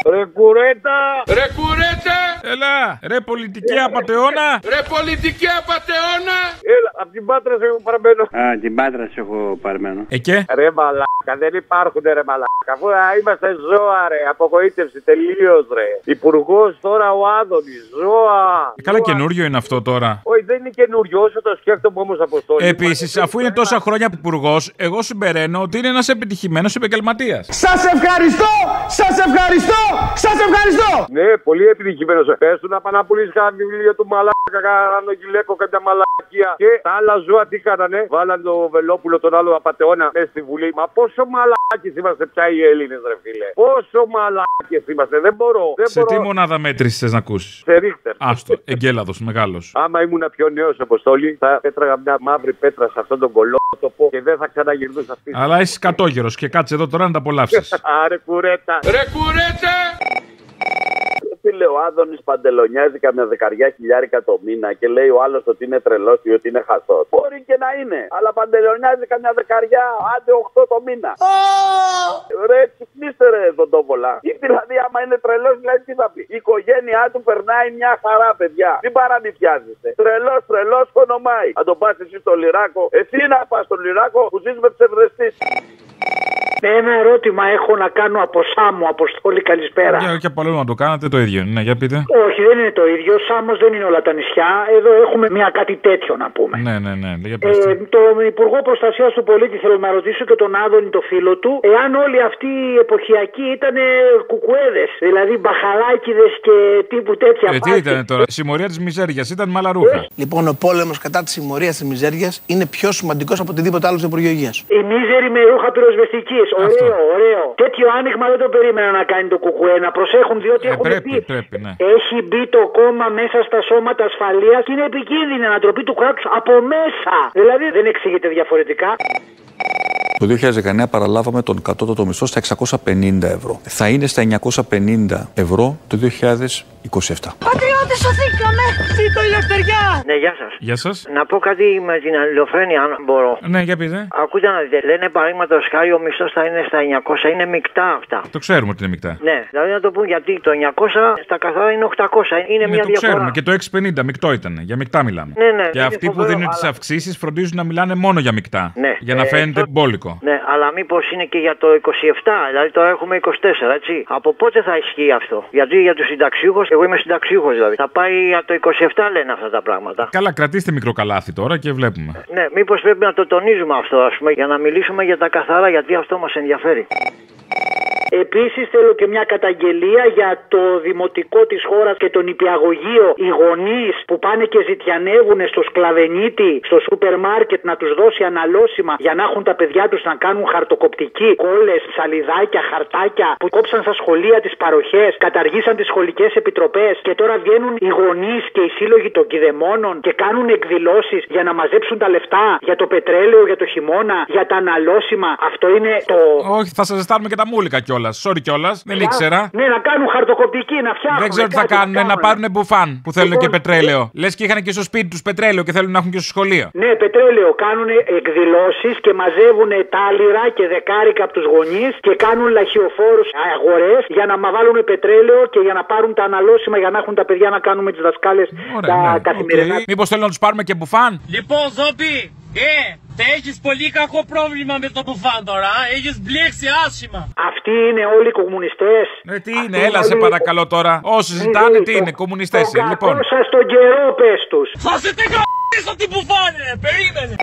Ρε κουρέτα! Ρε κουρέτα! Έλα! Ρε πολιτική απατεώνα! Ρε πολιτική απατεώνα! Έλα, απ' την Πάτρα σε έχω παρμένο. Α, την Πάτρα σε έχω παρμένο. Και? Ρε μαλάκα, δεν υπάρχουν ρε μαλάκα. Αφού είμαστε ζώα ρε, απογοήτευση τελείως ρε. Υπουργός τώρα ο Άδωνης, ζώα. Καλά καινούριο είναι αυτό τώρα. Όχι, δεν είναι καινούριο, όσο το σκέφτομαι όμως Αποστόλη. Επίσης, αφού είναι τόσα χρόνια υπουργός, εγώ συμπεραίνω ότι είναι ένας επιτυχημένος επαγγελματίας. Σας ευχαριστώ! Σας ευχαριστώ! Σας ευχαριστώ! Ναι, πολύ επιτυχημένος. Πες του να πάνε να πουλήσει κανένα βιβλίο του μαλάκα, κανένα γυλαίκο, κάποια μαλακία. Και τα άλλα ζώα τι κάνανε, βάλαν το Βελόπουλο τον άλλο απατεώνα μέσα στη Βουλή. Μα πόσο μαλάκες είμαστε πια οι Έλληνες, ρε φίλε. Πόσο μαλάκες είμαστε, δεν μπορώ. Σε τι μονάδα μέτρησης θες να ακούσεις? Σε ρίχτερ. Άστο, εγκέλαδος, μεγάλος. Άμα ήμουν πιο νέος Αποστόλη, θα πέτραγα μια μαύρη πέτρα σε αυτόν τον κολότοπο και δεν θα ξαναγυρνούσα αυτή. Αλλά είσαι κατόγερος και κάτσε εδώ τώρα να τα απολαύσεις. Άρε κουρέτα. Ρε κουρέτα! Φίλε, ο Άδωνης παντελονιάζει καμιά 10.000 το μήνα και λέει ο άλλος ότι είναι τρελός ή ότι είναι χαστός. Μπορεί και να είναι, αλλά παντελονιάζει καμιά 10, άντε 8 το μήνα. Ρε, ξυπνήστε ρε Δοντόβολα. Ή δηλαδή, άμα είναι τρελός, δηλαδή τι θα πει. Η οικογένειά του περνάει μια χαρά, παιδιά. Μην παραμυθιάζεστε. Τρελός χονομάει. Αν το πας εσύ στο Λυράκο, εσύ να πας στο Λυράκο που ζεις με ψευδεστής. Ένα ερώτημα έχω να κάνω από Σάμο, Αποστόλη, καλησπέρα. Και από αλλού να το κάνατε το ίδιο. Ναι, για πείτε. Όχι, δεν είναι το ίδιο. Σάμος δεν είναι όλα τα νησιά. Εδώ έχουμε μια κάτι τέτοιο να πούμε. Ναι. Για πείτε. Τον Υπουργό Προστασίας του Πολίτη θέλω να ρωτήσω και τον Άδωνη, το φίλο του, εάν όλοι αυτοί οι εποχιακοί ήταν κουκουέδες. Δηλαδή μπαχαλάκιδες και τύπου τέτοια. Τι ήταν τώρα, συμμορία της μιζέριας, ήταν μαλαρούχα. Λοιπόν, ο πόλεμος κατά της συμμορίας της μιζέριας είναι πιο σημαντικός από οτιδήποτε άλλο στο Υπουργείο Υγείας. Η μίζερη με ρούχα πυροσβεστικής. Ωραίο. Τέτοιο άνοιγμα δεν το περίμενα να κάνει το κουκουέ. Να προσέχουν διότι πρέπει, ναι. Έχει μπει το κόμμα μέσα στα σώματα ασφαλείας και είναι επικίνδυνη ανατροπή του κράτους από μέσα. Δηλαδή δεν εξηγείται διαφορετικά. Το 2019 παραλάβαμε τον κατώτατο μισθό στα 650 ευρώ. Θα είναι στα 950 ευρώ το 2027. Πατριώτες, σωθήκαμε! Ζήτω η ελευθεριά! Ναι, γεια σας. Γεια σας. Να πω κάτι με την αλληλοφρένεια, αν μπορώ. Ναι, για πείτε. Ακούτε να δείτε, λένε παραδείγματος χάρη ο μισθός θα είναι στα 900, είναι μεικτά αυτά. Το ξέρουμε ότι είναι μεικτά. Ναι, δηλαδή να το πούν γιατί το 900 στα καθαρά είναι 800, είναι μια το διαφορά. Ξέρουμε και το 650 μεικτό ήταν, για μεικτά μιλάμε. Ναι. Και αυτοί που δίνουν τις αυξήσεις φροντίζουν να μιλάνε μόνο για μεικτά. Ναι. Για να φαίνεται μπόλικο. Ναι, αλλά μήπως είναι και για το 27, δηλαδή τώρα έχουμε 24, έτσι. Από πότε θα ισχύει αυτό? Γιατί για τους συνταξιούχους, εγώ είμαι συνταξιούχος δηλαδή, θα πάει για το 27 λένε αυτά τα πράγματα. Καλά, κρατήστε μικρό καλάθι τώρα και βλέπουμε. Ναι, μήπως πρέπει να το τονίζουμε αυτό, ας πούμε, για να μιλήσουμε για τα καθαρά, γιατί αυτό μας ενδιαφέρει. Επίσης θέλω και μια καταγγελία για το δημοτικό της χώρας και τον νηπιαγωγείο. Οι γονείς που πάνε και ζητιανεύουν στο σκλαβενίτη, στο σούπερ μάρκετ να τους δώσει αναλώσιμα για να έχουν τα παιδιά τους να κάνουν χαρτοκοπτική, κόλλες, σαλιδάκια, χαρτάκια που κόψαν στα σχολεία τις παροχές, καταργήσαν τις σχολικές επιτροπές και τώρα βγαίνουν οι γονείς και οι σύλλογοι των κηδεμόνων και κάνουν εκδηλώσεις για να μαζέψουν τα λεφτά για το πετρέλαιο, για το χειμώνα, για τα αναλώσιμα. Αυτό είναι το. Όχι, θα σας ζεστάνουμε και τα μούλικα κιόλας. Sorry κιόλας, δεν ήξερα. Ναι, να κάνουν χαρτοκοπτική, να φτιάχνουν. Δεν ξέρω τι θα κάνουν, να πάρουν μπουφάν που θέλουν και πετρέλαιο. Λες και είχαν και στο σπίτι τους πετρέλαιο και θέλουν να έχουν και στο σχολείο. Ναι, πετρέλαιο. Κάνουν εκδηλώσεις και μαζεύουν τάλιρα και δεκάρικα από τους γονείς και κάνουν λαχιοφόρους αγορές για να βάλουν πετρέλαιο και για να πάρουν τα αναλώσιμα για να έχουν τα παιδιά να κάνουν με τις δασκάλες τα καθημερινά. Μήπως θέλουν να τους πάρουμε και μπουφάν. Λοιπόν, Ζόμπι, θα έχεις πολύ κακό πρόβλημα με το μπουφάν τώρα, έχεις μπλέξει άσχημα. Αυτοί είναι όλοι οι κομμουνιστές. Τι είναι, έλα σε παρακαλώ τώρα. Όσοι ζητάνε, τι είναι, κομμουνιστές είναι, λοιπόν. Σας τον καιρό πες τους. Θα σε την κ***σω την μπουφάν, περίμενε.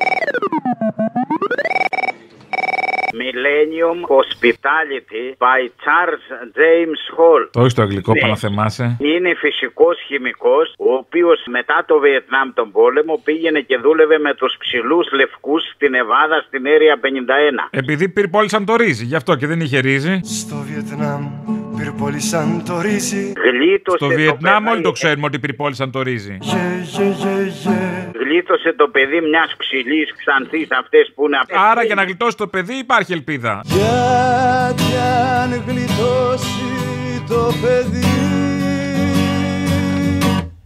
Millennium Hospitality by Charles James Hall. Το έχεις το αγγλικό, παναθεμάσαι. Είναι φυσικός χημικός, ο οποίος μετά το Βιετνάμ τον πόλεμο πήγαινε και δούλευε με τους ψηλούς λευκούς στην Νεβάδα στην Area 51. Επειδή πυρπόλησαν το ρύζι, γι' αυτό και δεν είχε ρύζι. Στο Βιετνάμ πυρπόλησαν το ρύζι. Στο Βιετνάμ όλοι το ξέρουμε ότι πυρπόλησαν το ρύζι. Γλίτωσε το παιδί μιας ψηλής ξανθής, αυτές που είναι. Άρα για να γλιτώσει το παιδί υπάρχει ελπίδα. Γιατί αν γλιτώσει το παιδί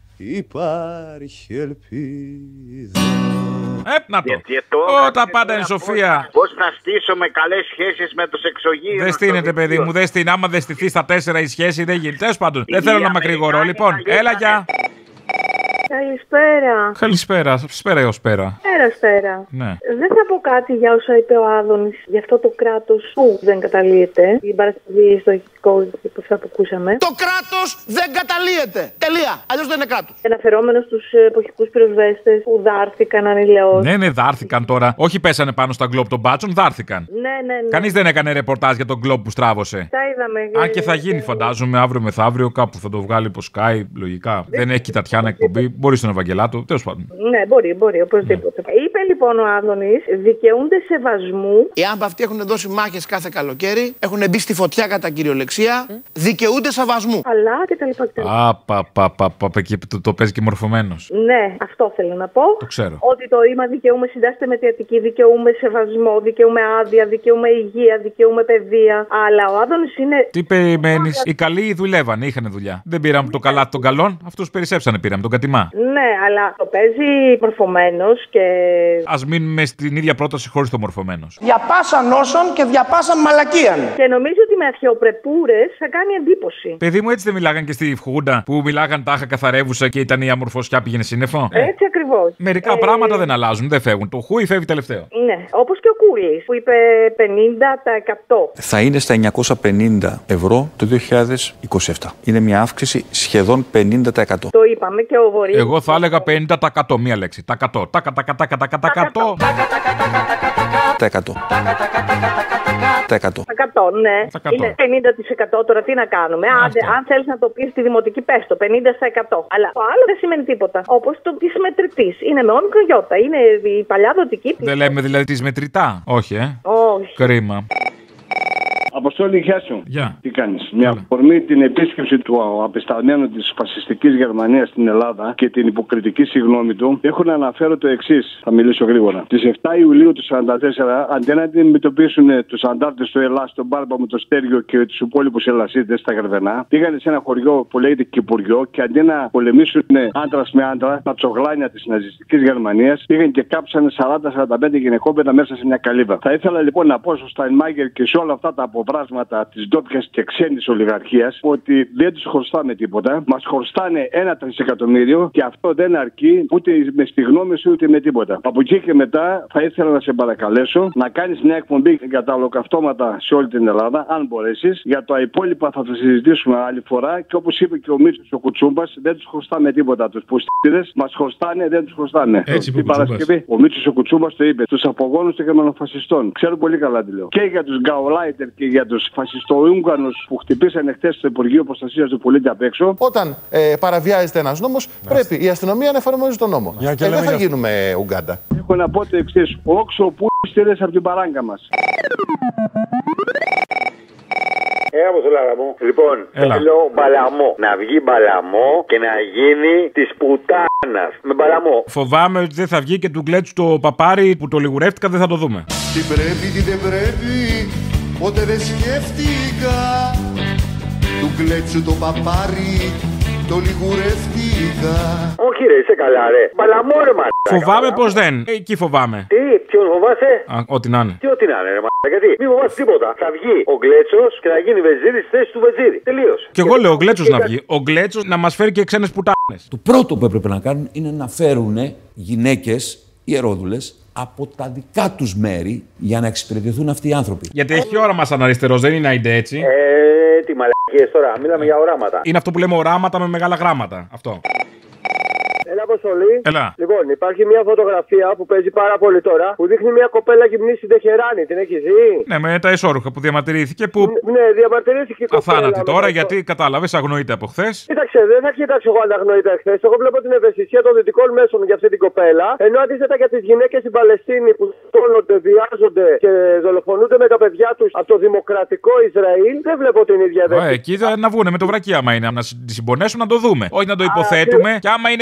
υπάρχει ελπίδα. Να το. Τα πάντα είναι σοφία. Πώς θα στήσω με καλές σχέσεις με τους εξωγήινους. Δεν στείνεται, παιδί μου, δεν στείνει. Άμα δεν στηθεί στα 4 η σχέση, δεν γίνει. Τέλος πάντων, δεν θέλω να μακρηγορώ. Λοιπόν, έλα, γεια. Καλησπέρα. Καλησπέρα. Σπέρα έως πέρα. Σπέρα. Ναι. Δεν θα πω κάτι για όσα είπε ο Άδωνης για αυτό το κράτος που δεν καταλύεται. Την Παρασκευή στο ηχητικό που θα ακούσαμε. Το κράτος δεν καταλύεται. Τελεία. Αλλιώς δεν είναι κράτος. Αναφερόμενο στους εποχικούς πυροσβέστες που δάρθηκαν ανηλαιώς. Ναι, δάρθηκαν τώρα. Όχι πέσανε πάνω στα γκλόπ των μπάτσων, δάρθηκαν. Ναι. Κανείς δεν έκανε ρεπορτάζ για τον γκλόπ που στράβωσε. Τα είδαμε. Αν και θα γίνει, φαντάζομαι, αύριο μεθαύριο κάπου θα το βγάλει από Sky, λογικά. Δεν έχει και Τατιάνα εκπομπή. Μπορεί στον Ευαγγελάτο, τέλος πάντων. Ναι, μπορεί, οπωσδήποτε. Ναι. Είπε λοιπόν ο Άδωνης, δικαιούνται σεβασμού. Οι άμπα αυτοί έχουν δώσει μάχες κάθε καλοκαίρι, έχουν μπει στη φωτιά κατά κυριολεξία, δικαιούνται σεβασμού. Αλλά και τα λοιπά. Και το παίζει και μορφωμένος. Ναι, αυτό θέλω να πω. Το ξέρω. Ότι το ρήμα δικαιούμαι συντάσσεται με αιτιατική, δικαιούμαι σεβασμό, δικαιούμαι άδεια, δικαιούμαι υγεία, δικαιούμαι παιδεία. Αλλά ο Άδωνης είναι. Τι περιμένεις, οι καλοί δουλεύανε, είχαν δουλειά. Δεν πήραμε το καλάθι των καλών, αυτούς περισσέψανε, πήραμε τον κατημά. Ναι, αλλά το παίζει μορφωμένος και. Ας μείνουμε στην ίδια πρόταση χωρίς το μορφωμένος. Διαπάσαν όσων και διαπάσαν μαλακίαν. Και νομίζω ότι με αρχαιοπρεπούρες θα κάνει εντύπωση. Παιδί μου, έτσι δεν μιλάγαν και στη Φχούντα που μιλάγαν τάχα καθαρεύουσα και ήταν η αμορφωσιά πήγαινε σύννεφο. Έτσι ακριβώς. Μερικά πράγματα δεν αλλάζουν, δεν φεύγουν. Το χούι φεύγει τελευταίο. Ναι, όπως και ο Κούλης που είπε 50%. Θα είναι στα 950 ευρώ το 2027. Είναι μια αύξηση σχεδόν 50%. Το είπαμε και ο Βορύδης. Εγώ θα έλεγα 50%, μία λέξη. Τα 100. Τα 100. Ναι. Είναι 50% τώρα, τι να κάνουμε. Αν θέλεις να το πεις στη δημοτική, πες το 50%. Αλλά το άλλο δεν σημαίνει τίποτα. Όπως το της μετρητής. Είναι με όμικρο γιώτα. Είναι η παλιά δοτική. Δεν λέμε δηλαδή της μετρητά. Όχι, Όχι. Κρίμα. Αποστόλη, γεια σου. Γεια. Τι κάνεις? Μια αφορμή την επίσκεψη του απεσταλμένου της φασιστικής Γερμανίας στην Ελλάδα και την υποκριτική συγγνώμη του, έχω να αναφέρω το εξής. Θα μιλήσω γρήγορα. Τις 7 Ιουλίου του 1944, αντί να αντιμετωπίσουν τους αντάρτες του Ελλάς, τον Μπάρμπαμο, το Στέργιο και τους υπόλοιπους Ελλασίτες στα Γαρβενά, πήγανε σε ένα χωριό που λέγεται Κυπουριό και αντί να πολεμήσουν άντρας με άντρα, τα τσογλάνια της ναζιστικής Γερμανίας, πήγαν και κάψανε 40-45 γυναικόπαιδα μέσα σε μια καλύβα. Θα ήθελα λοιπόν να πω στο Στάινμάγερ και σε όλα αυτά τα αποβράσματα της ντόπιας και ξένης ολιγαρχίας ότι δεν τους χρωστάμε τίποτα. Μας χρωστάνε 1 τρισεκατομμύριο και αυτό δεν αρκεί ούτε με στη γνώμη σου ούτε με τίποτα. Από εκεί και μετά θα ήθελα να σε παρακαλέσω να κάνεις μια εκπομπή για τα ολοκαυτώματα σε όλη την Ελλάδα, αν μπορέσεις. Για τα υπόλοιπα θα τα συζητήσουμε άλλη φορά και όπως είπε και ο Μίτσος ο Κουτσούμπας, δεν τους χρωστάμε τίποτα. Τους πουστίδες μας χρωστάνε, δεν τους χρωστάμε. Την Παρασκευή ο Μίτσος ο Κουτσούμπας το είπε. Τους απογόνους των γερμανοφασιστών. Ξέρω πολύ καλά τι λέω. Και για τους Γκαουλάιτερ και για τους φασιστοούγγανους που χτυπήσανε χθες στο Υπουργείο Προστασίας του Πολίτη απ' έξω. Όταν παραβιάζεται ένας νόμος, πρέπει η αστυνομία να εφαρμόζει τον νόμο. Δεν θα γίνουμε Ουγγάντα. Έχω να πω το εξής. Όξο που στείλες από την παράγκα μας. Αποστολάρα μου. Λοιπόν, θέλω μπαλαμό. Να βγει μπαλαμό και να γίνει της πουτάνας. Με μπαλαμό. Φοβάμαι ότι δεν θα βγει και του Γκλέτσου το παπάρι που το λιγουρεύτηκα, δεν θα το δούμε. Τι πρέπει, τι δεν πρέπει, ποτέ δεν σκέφτηκα. Του Γκλέτσου το παπάρι το λιγουρεύτηκα. Όχι ρε, είσαι καλά ρε. Μπαλαμό ρε μ***. Φοβάμαι πως δεν. Εκεί φοβάμαι. Τι, ποιον φοβάσαι? Ό,τι να είναι. Τι ό,τι να είναι ρε μ***. Γιατί μη φοβάσαι τίποτα. Θα βγει ο Γκλέτσος και θα γίνει βεζίρι στη θέση του βεζίρι. Τελείωσε. Και εγώ λέω ο Γκλέτσος να βγει. Ο Γκλέτσος να μας φέρει και ξένες πουτάνες. Το πρώτο που έπρεπε να κάνουν είναι να φέρουν γυναίκες, ιερόδουλες, από τα δικά τους μέρη για να εξυπηρετηθούν αυτοί οι άνθρωποι. Γιατί έχει όραμα σαν αριστερός, δεν είναι αϊντε έτσι. Τι μαλακίες τώρα, μιλάμε για οράματα. Είναι αυτό που λέμε οράματα με μεγάλα γράμματα. Αυτό. Έλα, Αποστολή. Έλα. Λοιπόν, υπάρχει μια φωτογραφία που παίζει πάρα πολύ τώρα που δείχνει μια κοπέλα γυμνή στην Τεχεράνη. Την έχει δει? Ναι, με τα εσώρουχα που διαμαρτυρήθηκε. Που... Ναι, διαμαρτυρήθηκε η κοπέλα. Αθάνατη τώρα, γιατί κατάλαβε, αγνοείται από χθε. Κοίταξε, δεν θα κοιτάξω εγώ αν αγνοείται χθε. Εγώ βλέπω την ευαισθησία των δυτικών μέσων για αυτή την κοπέλα. Ενώ αντίθετα για τις γυναίκες στην Παλαιστίνη που στόλονται, βιάζονται και δολοφονούνται με τα παιδιά τους από το δημοκρατικό Ισραήλ, δεν βλέπω την ίδια ευαισθησία. Εκεί να βγούνε με το βρακί άμα είναι. Να τη συμπονέσουν να το δούμε. Όχι να το υποθέτουμε. Και άμα είναι ψέματα,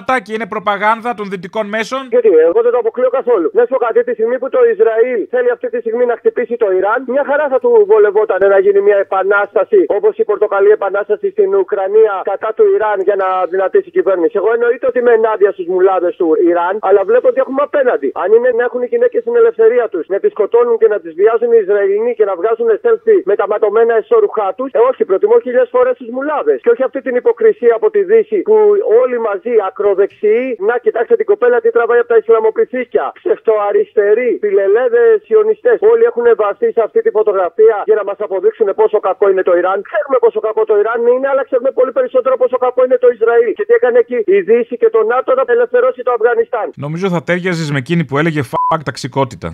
ψέματα και είναι προπαγάνδα των δυτικών μέσων. Γιατί εγώ δεν το αποκλείω καθόλου. Να σου πω κάτι, τη στιγμή που το Ισραήλ θέλει αυτή τη στιγμή να χτυπήσει το Ιράν, μια χαρά θα του βολευόταν να γίνει μια επανάσταση, όπως η πορτοκαλί επανάσταση στην Ουκρανία κατά του Ιράν για να δυνατήσει η κυβέρνηση. Εγώ εννοείται ότι είμαι ενάντια στους μουλάδες του Ιράν, αλλά βλέπω ότι έχουμε απέναντι. Αν είναι να έχουν οι γυναίκες την ελευθερία τους, να τις σκοτώνουν και να τις βιάζουν οι Ισραηλινοί και να βγάζουν selfie με τα ματωμένα εσωρουχά τους, όχι, προτιμώ 1000 φορές τους μουλάδες. Και όχι αυτή την υποκρισία από τη Δύση που όλοι μαζί ακροδεξιοί, να κοιτάξτε την κοπέλα τι τραβάει από τα Ισλαμοπληθύκια. Ψευτοαριστεροί, φιλελέδες, σιωνιστές. Όλοι έχουν βαστεί σε αυτή τη φωτογραφία για να μας αποδείξουν πόσο κακό είναι το Ιράν. Ξέρουμε πόσο κακό το Ιράν είναι, αλλά ξέρουμε πολύ περισσότερο πόσο κακό είναι το Ισραήλ. Και τι έκανε εκεί η Δύση και το ΝΑΤΟ να απελευθερώσει το Αφγανιστάν. Νομίζω θα τέριαζες με εκείνη που έλεγε fuck ταξικότητα.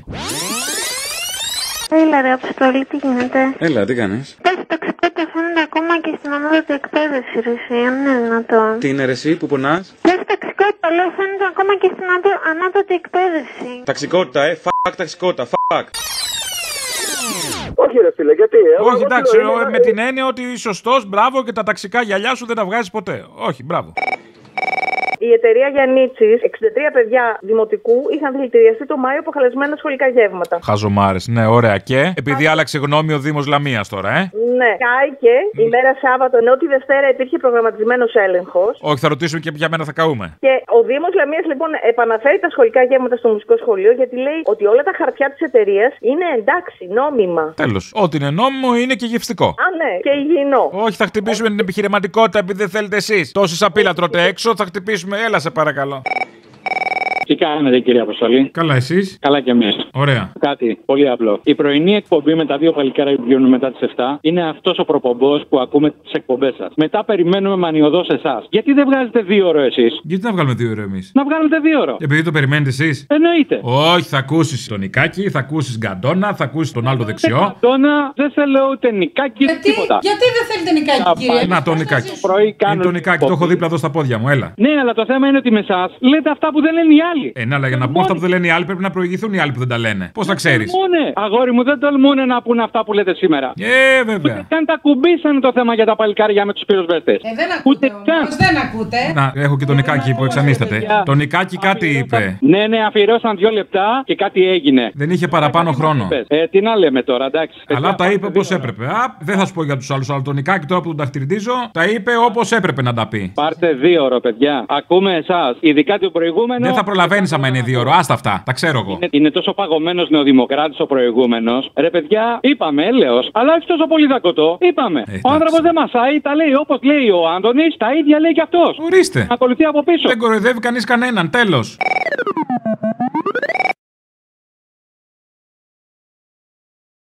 Έλα ρε Αποστολή, τι γίνεται? Έλα, τι κάνεις? Πες ταξικότητα φαίνεται ακόμα και στην ανώτατη εκπαίδευση, ρε εσύ, αν είναι δυνατόν. Τι είναι ρε εσύ, που πονάς? Πες ταξικότητα, λέω, φαίνεται ακόμα και στην ανώτατη εκπαίδευση. Ταξικότητα, fuck ταξικότητα, fuck. Όχι ρε φίλε, γιατί? Όχι, εντάξει, με την έννοια ότι σωστός, μπράβο και τα ταξικά γυαλιά σου δεν τα βγάζεις ποτέ. Όχι, μπράβο. Η εταιρεία Γιαννίτσης, 63 παιδιά δημοτικού είχαν δηλητηριαστεί το Μάιο από χαλασμένα σχολικά γεύματα. Χαζομάρες, ναι, ωραία. Και επειδή άλλαξε γνώμη ο Δήμος Λαμίας τώρα, Ναι, κάηκε η μέρα Σάββατο, ενώ τη Δευτέρα υπήρχε προγραμματισμένος έλεγχος. Όχι, θα ρωτήσουμε και ποια μέρα θα καούμε. Και ο Δήμος Λαμίας λοιπόν επαναφέρει τα σχολικά γεύματα στο μουσικό σχολείο γιατί λέει ότι όλα τα χαρτιά της εταιρείας είναι εντάξει, νόμιμα. Τέλος. Ό,τι είναι νόμιμο είναι και γευστικό. Α, ναι, και υγιεινό. Όχι, θα χτυπήσουμε την επιχειρηματικότητα επειδή δεν θέλετε εσείς. Τόση σαπίλα τρώτε έξω, θα χτυπήσουμε. Έλα, σε παρακαλώ. Τι κάνετε, κύριε Αποστολή? Καλά, εσείς? Καλά κι εμείς. Ωραία. Κάτι πολύ απλό. Η πρωινή εκπομπή με τα δύο παλικάρια που βγαίνουν μετά τις 7 είναι αυτός ο προπομπός που ακούμε τις εκπομπές σας. Μετά περιμένουμε μανιωδώς εσάς. Γιατί δεν βγάζετε 2 ώρο εσείς? Γιατί να βγάλουμε 2 ώρο εμείς? Να βγάλετε 2 ώρο. Επειδή το περιμένετε εσείς? Εννοείται. Όχι, θα ακούσεις τον Νικάκη, θα ακούσεις Γκαντόνα, θα ακούσεις τον άλλο δεξιό. Γκαντόνα, δεν θέλω ούτε Νικάκη, τίποτα. Γιατί δεν θέλετε Νικάκη, κύριε? Να, το Νικάκη. Είναι το Νικάκη, το έχω δίπλα εδώ στα πόδια μου, έλα. Ναι, αλλά το θέμα είναι ότι με εσάς λέτε αυτά που δεν λένε οι άλλοι. Ναι, αλλά για να πούμε αυτά που δεν λένε οι άλλοι πρέπει να προηγηθούν οι άλλοι που δεν τα λένε. Πώς θα ξέρεις? Αγόρι μου, δεν τολμούνε να πούνε αυτά που λέτε σήμερα. Βέβαια. Ούτε καν τα κουμπίσανε το θέμα για τα παλικάρια με τους πυροσβέστες. Δεν ακούτε. Δεν ακούτε. Να, έχω και τον Νικάκη που εξανίσταται. Το Νικάκη κάτι είπε. Ναι, αφιερώσαν 2 λεπτά και κάτι έγινε. Δεν είχε παραπάνω χρόνο. Τι να λέμε τώρα, εντάξει. Αλλά τα είπε όπως έπρεπε. Δεν θα σου πω για τους άλλους, αλλά τον Νικάκη τώρα που τον ταχτυρντίζω, τα είπε όπως έπρεπε να τα πει. Πάρτε 2 ώρο, παιδιά. Ακούμε εσάς. Ειδικά το προηγούμενο. Δεν θα προλαβαίνει άμα είναι 2 ώρο. Άστα αυτά. Τα ξέρω εγώ. Είναι τόσο παγωμένος νεοδημοκράτης ο προηγούμενος. Ρε παιδιά, είπαμε έλεος, αλλά όχι τόσο πολύ δακωτό. Είπαμε. Ο άνθρωπος δεν μασάει, τα λέει όπως λέει ο Άντωνης, τα ίδια λέει και αυτός. Ορίστε. Ακολουθεί από πίσω. Δεν κοροϊδεύει κανείς κανέναν. Τέλος.